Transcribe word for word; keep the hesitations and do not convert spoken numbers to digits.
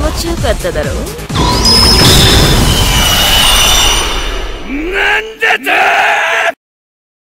ちよかっただろう。 なんだと。